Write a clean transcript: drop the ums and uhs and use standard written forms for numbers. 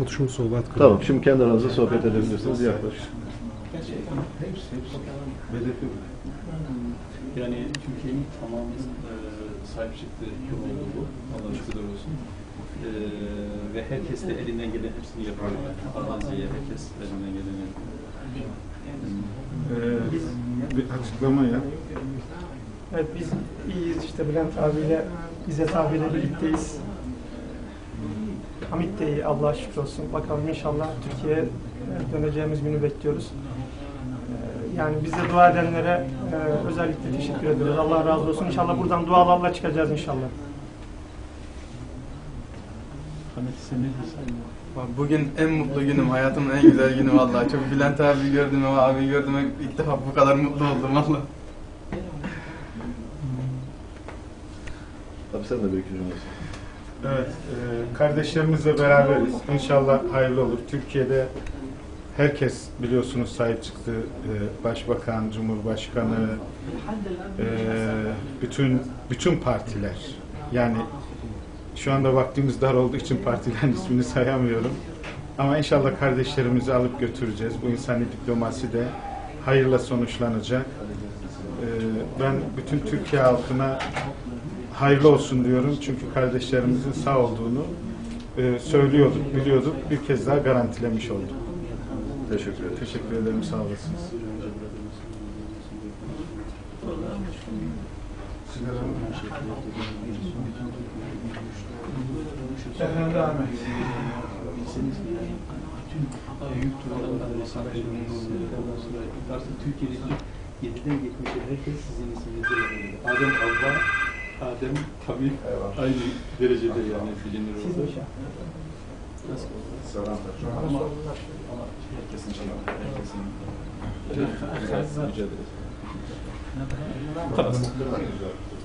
Tamam, şimdi kendi aranızda sohbet edebilirsiniz. Yaklaş. Yani Türkiye'nin tamamının sahip çıktığı yol oldu bu. Allah'a şükürler olsun. Ve herkes de elinden gelen hepsini yapıyor. Ardazi'ye herkes elinden geleni yapıyor. Bir açıklama yap. Evet, biz iyiyiz işte Bülent abiyle, İzzet abiyle birlikteyiz. Hamit de iyi, Allah'a şükür olsun. Bakalım inşallah Türkiye'ye döneceğimiz günü bekliyoruz. Yani bize dua edenlere özellikle teşekkür ediyoruz. Allah razı olsun. İnşallah buradan dualarla çıkacağız inşallah. Hamit sen ne diyorsun? Bugün en mutlu günüm, hayatımın en güzel günü vallahi. Çok Bülent abi gördüm ama abi gördüm ilk defa bu kadar mutlu oldum vallahi. Tabii sen de bir iki cümle. Evet, kardeşlerimizle beraberiz. İnşallah hayırlı olur. Türkiye'de herkes biliyorsunuz sahip çıktı. Başbakan, Cumhurbaşkanı, bütün partiler. Yani şu anda vaktimiz dar olduğu için partilerin ismini sayamıyorum. Ama inşallah kardeşlerimizi alıp götüreceğiz. Bu insani diplomasi de hayırla sonuçlanacak. Ben bütün Türkiye halkına hayırlı olsun diyorum. Çünkü kardeşlerimizin sağ olduğunu söylüyorduk, biliyorduk. Bir kez daha garantilemiş olduk. Teşekkür ederim. Teşekkür ederim, sağ olasınız. Efendim devam et. Büyük turlardan ondan sonra artık Türkiye'de 7'den 70'e herkes sizin isminizde yazılıyor. Adem Avva, Adem tabii aynı derecede yani neticender oldu. Nasıl oldu? Ama herkesin mücadele.